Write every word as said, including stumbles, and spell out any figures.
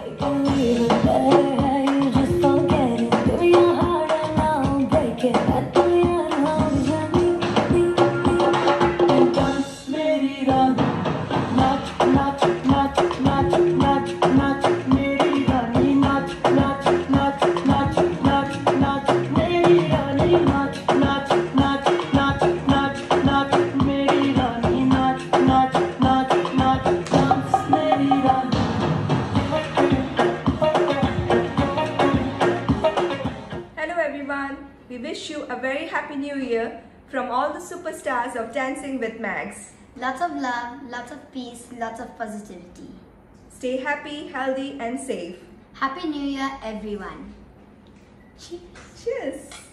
We wish you a very happy new year from all the superstars of Dancing with Mags. Lots of love, lots of peace, lots of positivity. Stay happy, healthy and safe. Happy New Year everyone. Cheers. Cheers.